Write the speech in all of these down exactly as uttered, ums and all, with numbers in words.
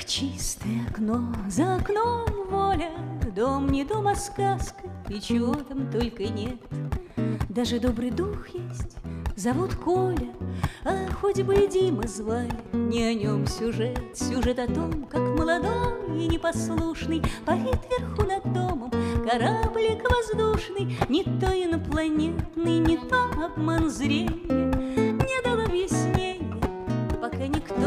Ах, чистое окно, за окном воля, дом не дом, а сказка, и чего там только нет. Даже добрый дух есть, зовут Коля, а хоть бы и Дима звали, не о нем сюжет. Сюжет о том, как молодой и непослушный парит вверху над домом кораблик воздушный, не то инопланетный, не то обман зрения, не дал объяснения пока никто.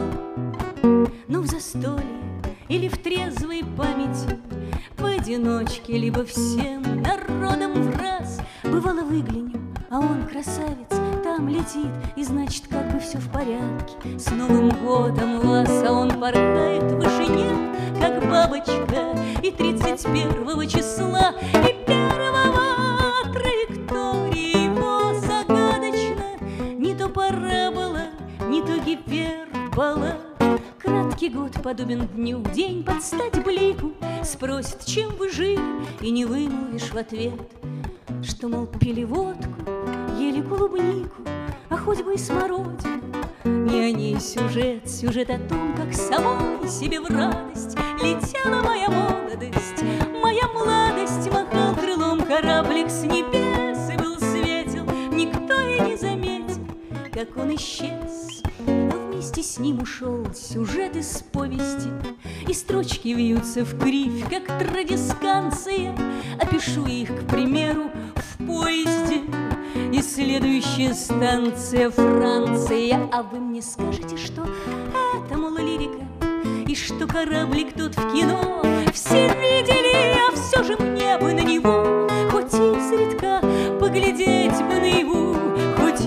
Но в застолье или в трезвой памяти, поодиночке, либо всем народом враз, бывало выглянем, а он, красавец, там летит, и значит, как бы все в порядке. С Новым годом вас, а он порхает в вышине, как бабочка, и тридцать первого числа, и первого траектория его загадочна. Не то парабола, не то гипербола. Краткий год подобен дню, день под стать блику. Спросит, чем вы жили, и не вымолвишь в ответ, что, мол, пили водку, ели клубнику, а хоть бы и смородину. Не о ней сюжет, сюжет о том, как самой себе в радость летела моя молодость. Моя младость, махал крылом кораблик с небес и был светел, никто и не заметил, как он исчез. А вместе с ним ушел сюжет из повести, и строчки вьются в кривь, как традисканция. Опишу их, к примеру, в поезде, и следующая станция Франция. А вы мне скажете, что это, мол, лирика, и что кораблик тот в кино все видели, а все же мне бы на него хоть изредка поглядеть бы наяву, хоть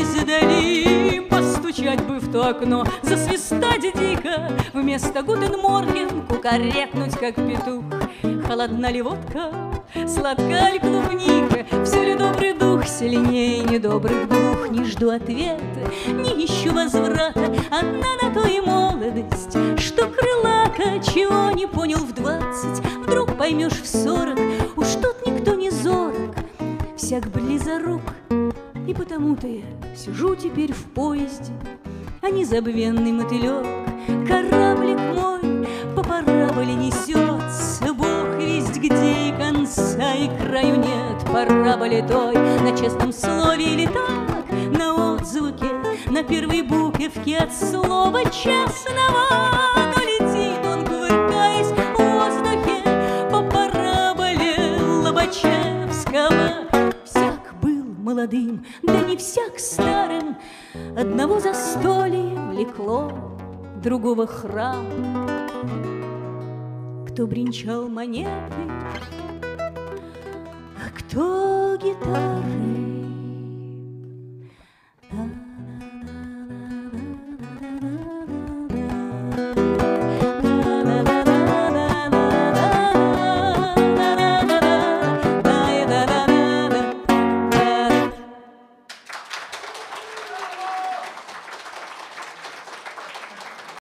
издали постучать бы в то окно, засвистать дико, вместо «Гутен Морген» кукарекнуть, как петух. Холодна ли водка, сладка ли клубника, все ли добрый дух сильнее недобрых двух? Не жду ответа, не ищу возврата, одна на то и молодость, что крылака, чего не понял в двадцать, вдруг поймешь в сорок, уж тут никто не зорок, всяк близорук. И потому-то я сижу теперь в поезде, а незабвенный мотылек, кораблик мой, по параболе несется, Бог весть где, и конца и краю нет параболе той. На честном слове или так, на отзвуке, на первой буковке от слова честного, но летит он, кувыркаясь в воздухе, по параболе Лобачевского. Всяк был молодым, да не всяк старым, одного застолья влекло, другого храм. Кто бренчал монеты, а кто гитары,